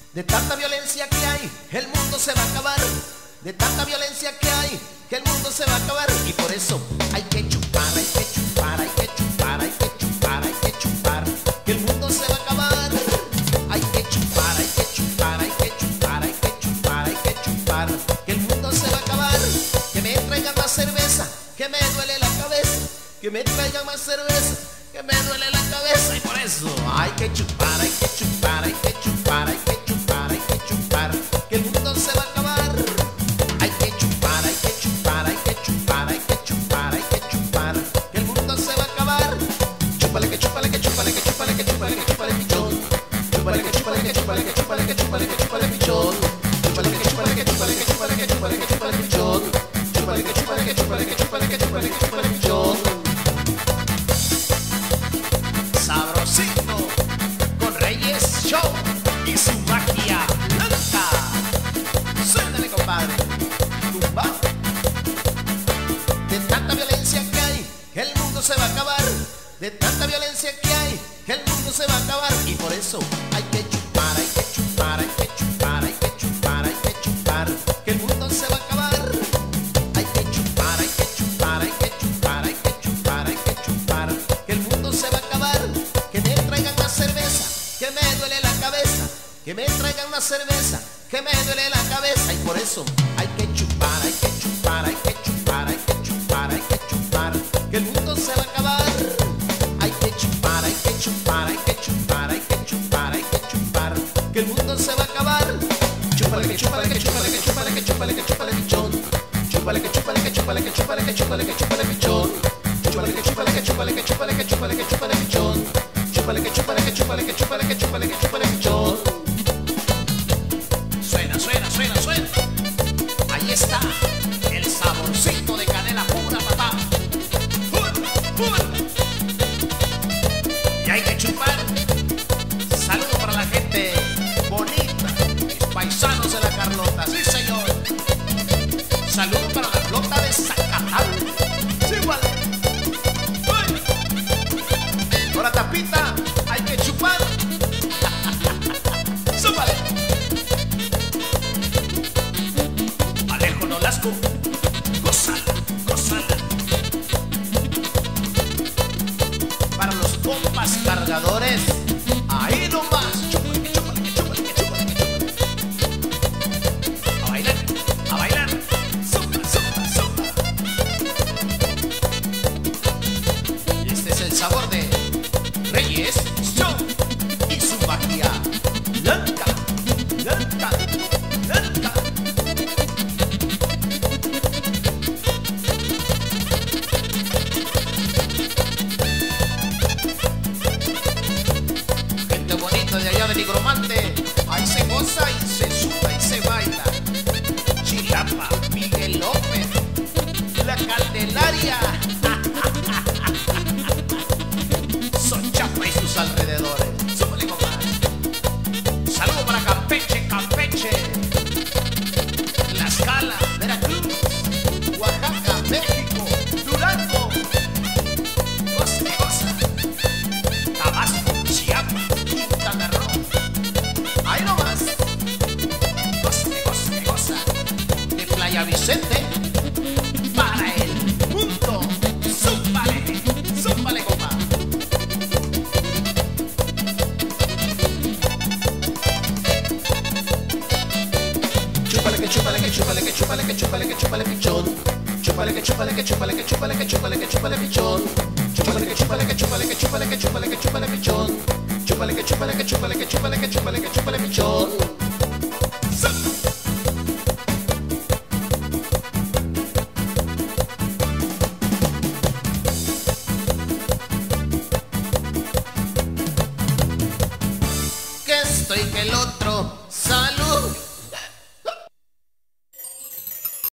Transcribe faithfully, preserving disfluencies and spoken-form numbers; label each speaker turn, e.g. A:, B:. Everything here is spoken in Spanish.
A: De tanta violencia que hay, el mundo se va a acabar. De tanta violencia que hay, que el mundo se va a acabar. Y por eso hay que chupar, hay que chupar, hay que chupar, hay que chupar, hay que chupar, que el mundo se va a acabar. Hay que chupar, hay que chupar, hay que chupar, hay que chupar, hay que chupar, que el mundo se va a acabar. Que me traigan más cerveza, que me duele la cabeza. Que me traigan más cerveza, que me duele la cabeza. Y por eso hay que chupar, hay que chupar, hay que chupar, hay que chupar, hay que chupar, que el mundo se va a acabar. Hay que chupar, hay que chupar, hay que chupar, hay que chupar, hay que chupar, que el mundo se va a acabar. Chúpale, que chúpale, que chúpale, que chúpale, que chúpale, que chúpale, pichón. Chúpale, que chúpale, que chúpale, que chúpale, que chúpale, que chúpale, pichón. Chúpale, que chúpale, que chúpale, que chúpale, que chúpale, que chúpale, pichón. Chúpale, que chúpale, que chúpale, que chúpale, que chúpale, que chúpale, pichón. Sabrosito con Reyes Show y su magia blanca. Suénale, compadre. Tumba. De tanta violencia que hay, que el mundo se va a acabar. De tanta violencia que hay, que el mundo se va a acabar. Y por eso hay que chupar, hay que chupar, hay que chupar, hay que chupar, hay que chupar, que el mundo se va a acabar. Hay que chupar, hay que chupar, hay que chupar, hay que chupar, hay que chupar, que el mundo se va a acabar. Que me traigan más cerveza, que me duele la cabeza. Que me traigan una cerveza, que me duele la cabeza. Y por eso hay que chupar, hay que chupar, hay que chupar, hay que chupar, hay que chupar, que el mundo se va a acabar. Hay que chupar, hay que chupar, hay que chupar, hay que chupar, hay que chupar, que el mundo se va a acabar. Chúpale, que chúpale, que chúpale, que chúpale, que chúpale, que chúpale, pichón. Chúpale, que chúpale, que chúpale, que chúpale, que chúpale, que chúpale, pichón. Chúpale, que chúpale, que chúpale, que chúpale, que chúpale, que chúpale, pichón. Chúpale, que chúpale, que chúpale, que chúpale, que chúpale, que chúpale, pichón. Suena, suena, suena, suena. Ahí está el saborcito de canela pura, papá. Pura, pura. Y hay que chupar. Saludo para la gente bonita, mis paisanos de la Carlota, sí señor. Saludo para la flota de Zacatán. Sí, vale. Ahora, tapita, hay que chupar. Súbale. Alejo Nolasco, gózala, gózala. Para los compas cargadores, ahí nomás. Chúpale, chúpale, que chúpale, que chúpale, que chúpale. A bailar, a bailar. Sopa, sopa, sopa. Este es el sabor de Reyes Show y su magia blanca, blanca, blanca. Gente bonita de allá de Nigromante, ahí se goza y se suda y se baila. Chilapa, Miguel López, la Candelaria, Sochapa y sus alrededores. Súbale, compadre. Saludo para Campeche, Campeche, Tlaxcala, Veracruz, Oaxaca, México, Durango, goza, goza, Tabasco, Chiapas, Quintana Roo. Ahí nomás. Goza, goza, goza. De Playa Vicente para el mundo. Súbale, súbale, compadre. Chúpale, que chúpale, que chúpale, que chúpale, que chúpale, que chúpale, pichón. Chúpale, que chúpale, que chúpale, que chúpale, que chúpale, que chúpale, pichón. Chúpale, que chúpale, que chúpale, que chúpale, que chúpale, que chúpale, pichón. Chúpale, que chúpale, que chúpale, que chúpale, que chúpale, que chúpale, pichón. Que estoy que lo